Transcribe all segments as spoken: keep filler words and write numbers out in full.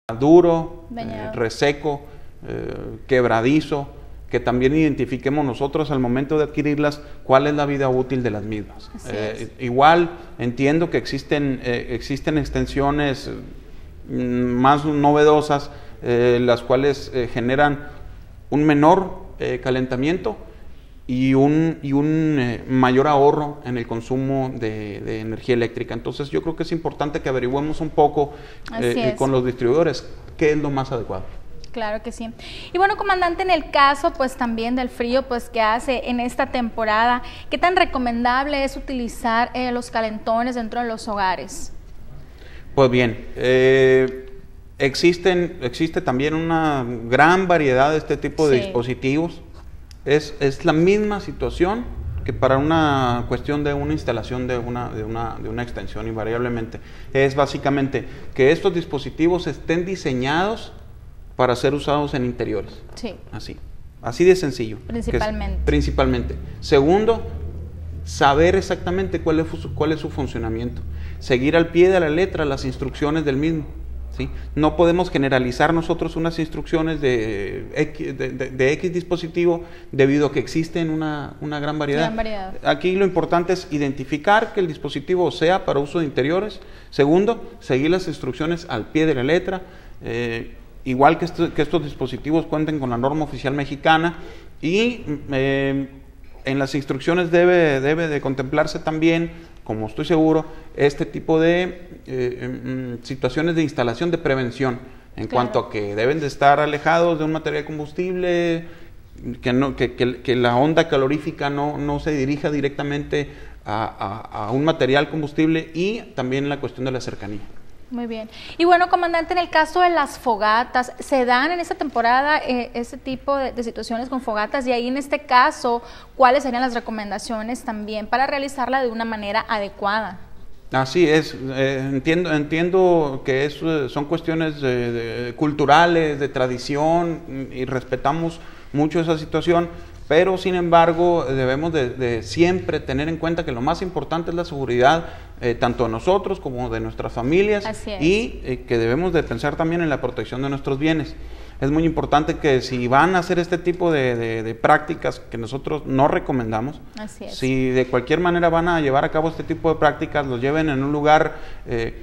duro, eh, reseco, eh, quebradizo, que también identifiquemos nosotros al momento de adquirirlas cuál es la vida útil de las mismas. Eh, igual entiendo que existen, eh, existen extensiones más novedosas, eh, las cuales eh, generan un menor eh, calentamiento y un, y un eh, mayor ahorro en el consumo de, de energía eléctrica. Entonces yo creo que es importante que averigüemos un poco eh, eh, con los distribuidores qué es lo más adecuado. Claro que sí. Y bueno, comandante, en el caso pues también del frío pues que hace en esta temporada, ¿qué tan recomendable es utilizar eh, los calentones dentro de los hogares? Pues bien, eh, existen, existe también una gran variedad de este tipo de sí. dispositivos. Es, es la misma situación que para una cuestión de una instalación de una, de, una, de una extensión invariablemente. Es básicamente que estos dispositivos estén diseñados para ser usados en interiores. Sí. Así, así de sencillo. Principalmente. Es, principalmente. Segundo, saber exactamente cuál es, cuál es su funcionamiento. Seguir al pie de la letra las instrucciones del mismo. ¿Sí? No podemos generalizar nosotros unas instrucciones de X, de, de, de X dispositivo debido a que existen una, una gran variedad. gran variedad. Aquí lo importante es identificar que el dispositivo sea para uso de interiores. Segundo, seguir las instrucciones al pie de la letra. Eh, igual que, esto, que estos dispositivos cuenten con la norma oficial mexicana y eh, en las instrucciones debe, debe de contemplarse también, como estoy seguro, este tipo de eh, situaciones de instalación de prevención, en claro. cuanto a que deben de estar alejados de un material combustible, que, no, que, que, que la onda calorífica no, no se dirija directamente a, a, a un material combustible y también la cuestión de la cercanía. Muy bien. Y bueno, comandante, en el caso de las fogatas, ¿se dan en esta temporada eh, ese tipo de, de situaciones con fogatas? Y ahí en este caso, ¿cuáles serían las recomendaciones también para realizarla de una manera adecuada? Así es, eh, entiendo, entiendo que es, son cuestiones de, de, culturales, de tradición, y respetamos mucho esa situación, pero sin embargo debemos de, de siempre tener en cuenta que lo más importante es la seguridad, eh, tanto de nosotros como de nuestras familias, y eh, que debemos de pensar también en la protección de nuestros bienes. Es muy importante que si van a hacer este tipo de, de, de prácticas que nosotros no recomendamos, Así es. si de cualquier manera van a llevar a cabo este tipo de prácticas, los lleven en un lugar, eh,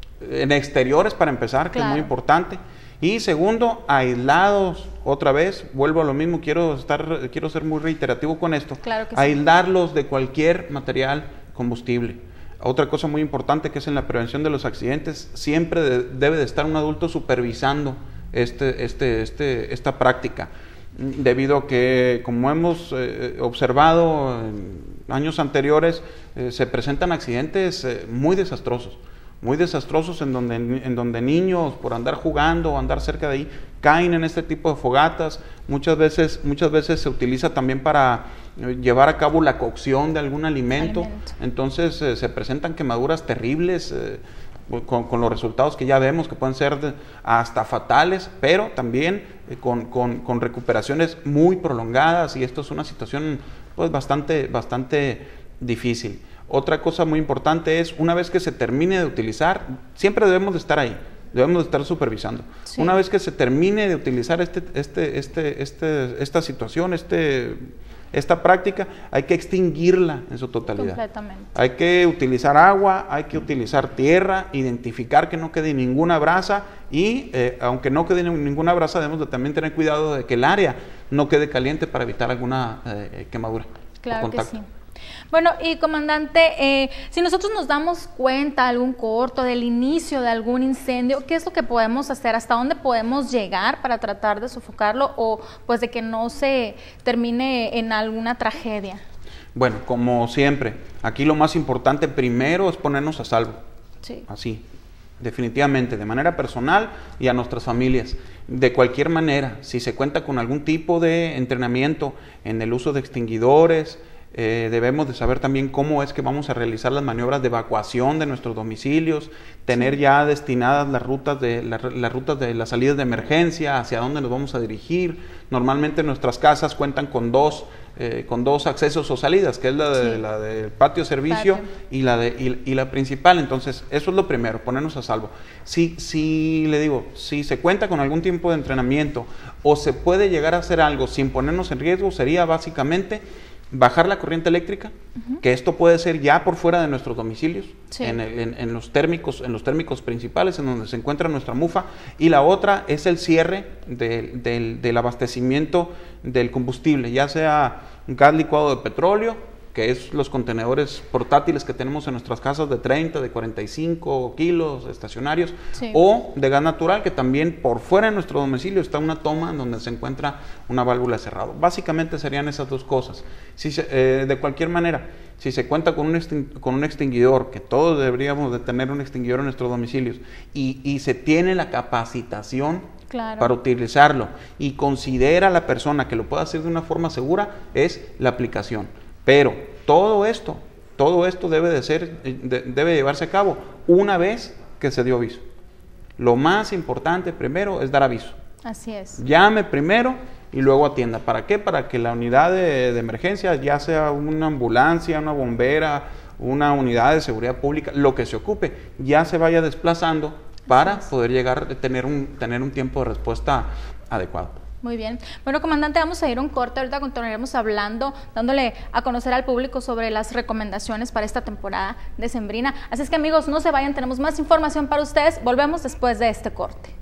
en exteriores para empezar, claro. que es muy importante. Y segundo, aislados, otra vez, vuelvo a lo mismo, quiero, estar, quiero ser muy reiterativo con esto, claro que aislarlos sí. de cualquier material combustible. Otra cosa muy importante que es en la prevención de los accidentes, siempre de, debe de estar un adulto supervisando este, este, este, esta práctica, debido a que, como hemos eh, observado en años anteriores, eh, se presentan accidentes eh, muy desastrosos. muy desastrosos en donde, en donde niños por andar jugando o andar cerca de ahí caen en este tipo de fogatas. Muchas veces, muchas veces se utiliza también para llevar a cabo la cocción de algún alimento, alimento. Entonces eh, se presentan quemaduras terribles eh, con, con los resultados que ya vemos que pueden ser de, hasta fatales, pero también eh, con, con, con recuperaciones muy prolongadas, y esto es una situación pues bastante, bastante difícil. Otra cosa muy importante es, una vez que se termine de utilizar, siempre debemos de estar ahí, debemos de estar supervisando. Sí. Una vez que se termine de utilizar este, este, este, este, esta situación, este, esta práctica, hay que extinguirla en su totalidad. Completamente. Hay que utilizar agua, hay que utilizar tierra, identificar que no quede ninguna brasa y, eh, aunque no quede ninguna brasa, debemos de también tener cuidado de que el área no quede caliente para evitar alguna eh, quemadura. Claro que sí. Bueno, y comandante, eh, si nosotros nos damos cuenta algún corto del inicio de algún incendio, ¿qué es lo que podemos hacer? ¿Hasta dónde podemos llegar para tratar de sofocarlo o pues de que no se termine en alguna tragedia? Bueno, como siempre, aquí lo más importante primero es ponernos a salvo. Sí. Así, definitivamente, de manera personal y a nuestras familias. De cualquier manera, si se cuenta con algún tipo de entrenamiento en el uso de extinguidores, Eh, debemos de saber también cómo es que vamos a realizar las maniobras de evacuación de nuestros domicilios, tener ya destinadas las rutas de la, las rutas de las salidas de emergencia, hacia dónde nos vamos a dirigir. Normalmente nuestras casas cuentan con dos eh, con dos accesos o salidas, que es la de sí. la del patio servicio patio. y la de y, y la principal. Entonces eso es lo primero, ponernos a salvo. Si si le digo, si se cuenta con algún tiempo de entrenamiento o se puede llegar a hacer algo sin ponernos en riesgo, sería básicamente bajar la corriente eléctrica, uh-huh. que esto puede ser ya por fuera de nuestros domicilios, sí. en, el, en, en los térmicos, en los térmicos principales, en donde se encuentra nuestra mufa, y la otra es el cierre de, de, del abastecimiento del combustible, ya sea gas licuado de petróleo, que es los contenedores portátiles que tenemos en nuestras casas de treinta, de cuarenta y cinco kilos estacionarios, sí. o de gas natural, que también por fuera de nuestro domicilio está una toma en donde se encuentra una válvula cerrada. Básicamente serían esas dos cosas. Si se, eh, de cualquier manera, si se cuenta con un, con un extinguidor, que todos deberíamos de tener un extinguidor en nuestros domicilios, y, y se tiene la capacitación claro. para utilizarlo, y considera a la persona que lo pueda hacer de una forma segura, es la aplicación. Pero todo esto, todo esto debe de ser, de, debe llevarse a cabo una vez que se dio aviso. Lo más importante primero es dar aviso. Así es. Llame primero y luego atienda. ¿Para qué? Para que la unidad de, de emergencia, ya sea una ambulancia, una bombera, una unidad de seguridad pública, lo que se ocupe, ya se vaya desplazando para poder llegar a tener un, tener un tiempo de respuesta adecuado. Muy bien. Bueno, comandante, vamos a ir a un corte. Ahorita continuaremos hablando, dándole a conocer al público sobre las recomendaciones para esta temporada decembrina. Así es que, amigos, no se vayan, tenemos más información para ustedes. Volvemos después de este corte.